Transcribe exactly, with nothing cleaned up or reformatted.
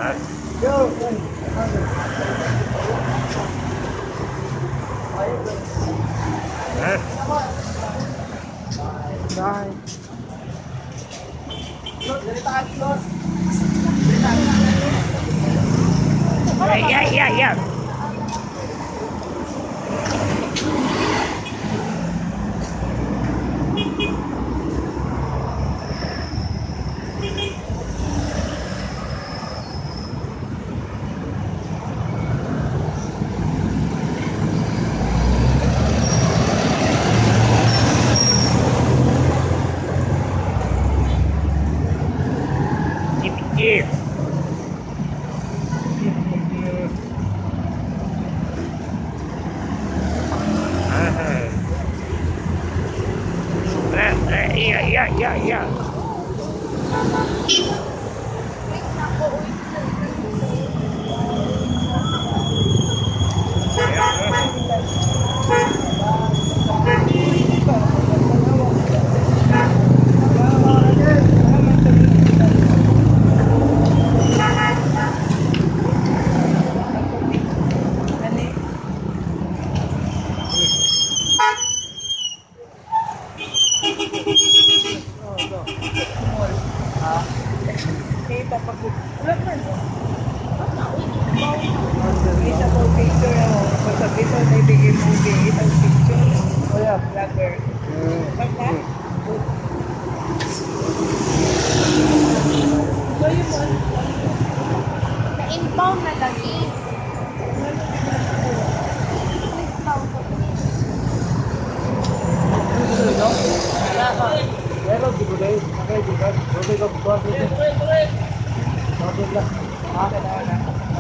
Bye. Yeah, yeah, yeah. Yeah. Yeah, yeah, yeah, yeah. Inbound na lagi. Pero di ko dahil, nakay di ka, okay ka buwan. Okay, okay. Okay lang. Ah,